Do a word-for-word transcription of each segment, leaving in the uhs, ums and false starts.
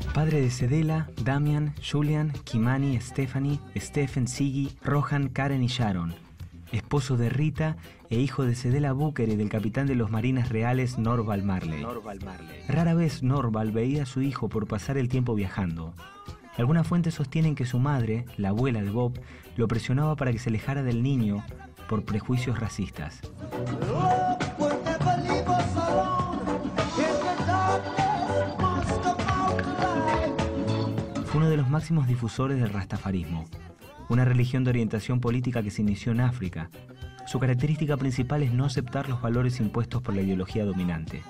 Padre de Cedella, Damian, Julian, Kimani, Stephanie, Stephen, Siggy, Rohan, Karen y Sharon. Esposo de Rita e hijo de Cedella Booker y del capitán de los Marines Reales Norval Marley. Norval Marley. Rara vez Norval veía a su hijo por pasar el tiempo viajando. Algunas fuentes sostienen que su madre, la abuela de Bob, lo presionaba para que se alejara del niño por prejuicios racistas. Fue uno de los máximos difusores del rastafarismo, una religión de orientación política que se inició en África. Su característica principal es no aceptar los valores impuestos por la ideología dominante.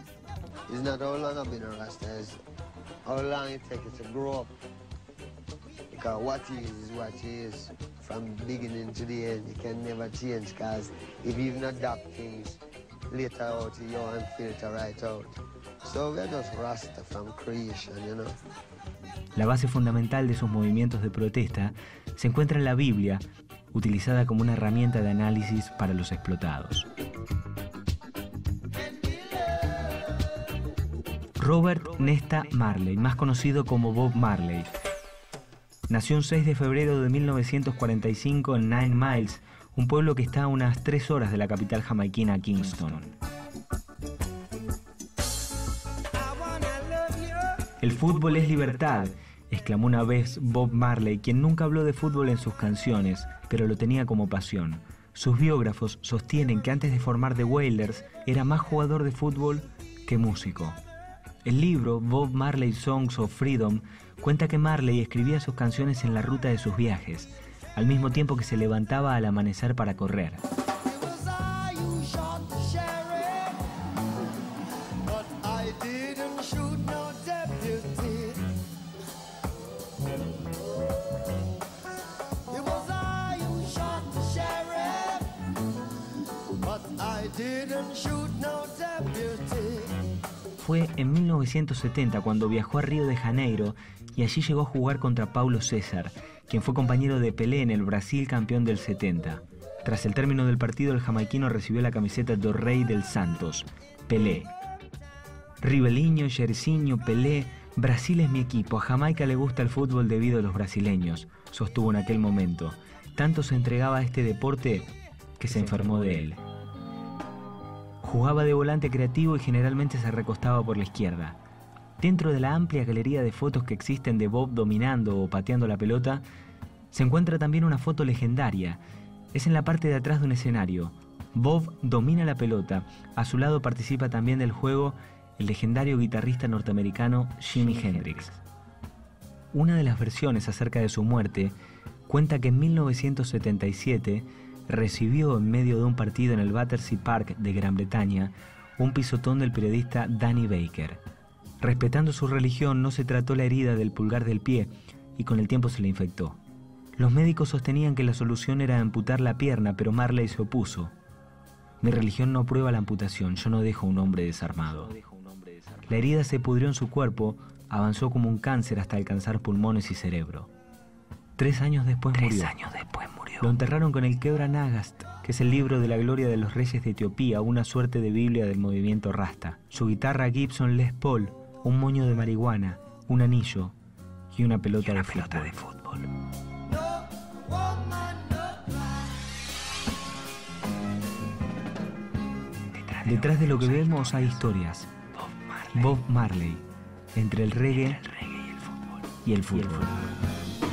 Because what he is is what he is. From the beginning to the end, you can never change. Because if you even adapt things, later out you and filter right out. So we're just Rasta from creation, you know. La base fundamental de sus movimientos de protesta se encuentra en la Biblia, utilizada como una herramienta de análisis para los explotados. Robert Nesta Marley, más conocido como Bob Marley, nació un seis de febrero de mil novecientos cuarenta y cinco en Nine Miles, un pueblo que está a unas tres horas de la capital jamaiquina, Kingston. El fútbol es libertad, exclamó una vez Bob Marley, quien nunca habló de fútbol en sus canciones, pero lo tenía como pasión. Sus biógrafos sostienen que antes de formar The Wailers era más jugador de fútbol que músico. El libro Bob Marley Songs of Freedom cuenta que Marley escribía sus canciones en la ruta de sus viajes, al mismo tiempo que se levantaba al amanecer para correr. Fue en mil novecientos setenta cuando viajó a Río de Janeiro y allí llegó a jugar contra Paulo César, quien fue compañero de Pelé en el Brasil campeón del setenta. Tras el término del partido, el jamaiquino recibió la camiseta do Rei del Santos, Pelé. Ribeliño, Jairzinho, Pelé, Brasil es mi equipo, a Jamaica le gusta el fútbol debido a los brasileños, sostuvo en aquel momento. Tanto se entregaba a este deporte que se enfermó de él. Jugaba de volante creativo y generalmente se recostaba por la izquierda. Dentro de la amplia galería de fotos que existen de Bob dominando o pateando la pelota, se encuentra también una foto legendaria. Es en la parte de atrás de un escenario. Bob domina la pelota. A su lado participa también del juego el legendario guitarrista norteamericano Jimi Hendrix. Una de las versiones acerca de su muerte cuenta que en mil novecientos setenta y siete recibió en medio de un partido en el Battersea Park de Gran Bretaña un pisotón del periodista Danny Baker. Respetando su religión, no se trató la herida del pulgar del pie y con el tiempo se le infectó. Los médicos sostenían que la solución era amputar la pierna, pero Marley se opuso. Mi religión no aprueba la amputación, yo no dejo a un hombre desarmado. La herida se pudrió en su cuerpo, avanzó como un cáncer hasta alcanzar pulmones y cerebro. Tres años después Tres murió. años después murió. Lo enterraron con el Kebra Nagast, que es el libro de la gloria de los reyes de Etiopía, una suerte de Biblia del movimiento Rasta. Su guitarra Gibson Les Paul, un moño de marihuana, un anillo y una pelota, y una de, pelota fútbol. de fútbol. Detrás de, Detrás de lo que vemos hay historias. Bob Marley, Bob Marley entre el reggae, entre el reggae y el fútbol. Y el fútbol. Y el fútbol.